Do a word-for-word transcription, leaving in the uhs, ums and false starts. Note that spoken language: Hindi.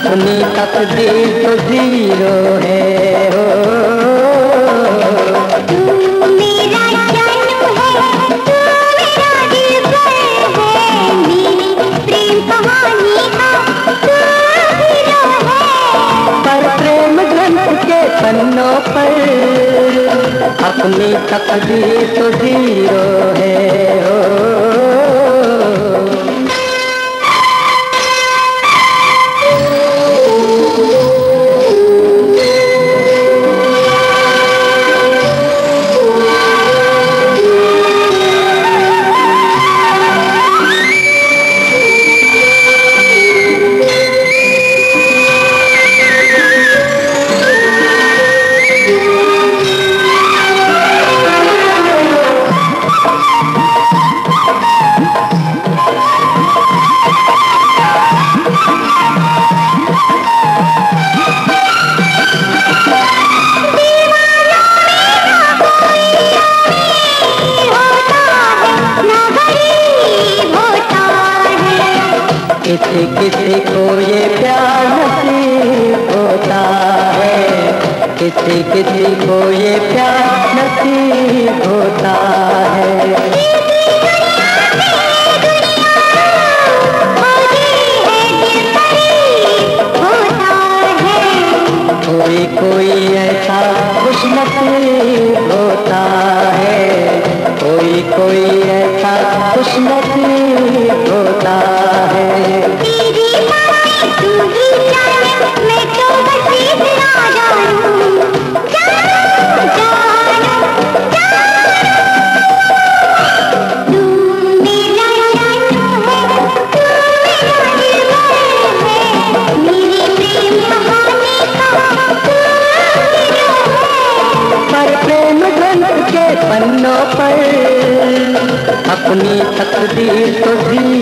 अपनी तकदीर तो जीरो है हो। तू मेरा जानू है, तू मेरा दिलबर है, मेरी प्रेम कहानी का तू हीरो है। पर प्रेम ग्रंथ के पन्नों पर अपनी तकदीर तो जीरो है हो। किसी किसी को ये प्यार नसीब होता है, किसी किसी को ये प्यार नसीब होता है। कोई कोई ऐसा खुशनसीब होता है, कोई कोई ऐसा खुशनसीब होता है। तेरी बातें तू ही जाने, मैं तो बस इतना जानूं, जानूं, जानूं, जानूं। तू मेरा जानू है, तू मेरा दिलबर है, मेरी प्रेम कहानी का तू हीरो है। पर प्रेम ग्रंथ के पन्नों पर अपनी तकदीर तो